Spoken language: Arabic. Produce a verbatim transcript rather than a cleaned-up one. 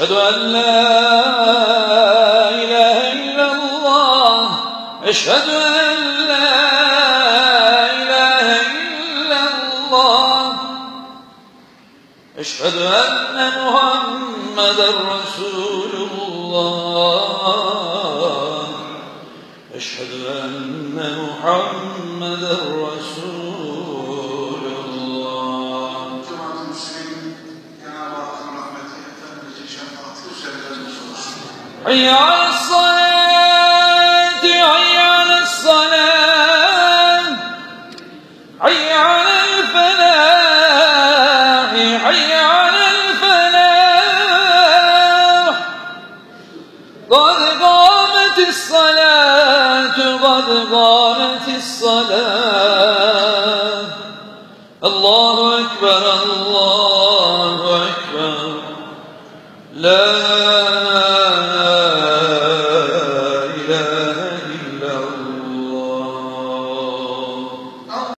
أشهد أن لا إله إلا الله أشهد أن لا إله إلا الله أشهد أن محمدا رسول الله أشهد أن محمدا رسول الله. حي على الصلاة حي على الصلاة حي على الفلاح حي على الفلاح قد قامت الصلاة قد قامت الصلاة. الله أكبر الله أكبر لا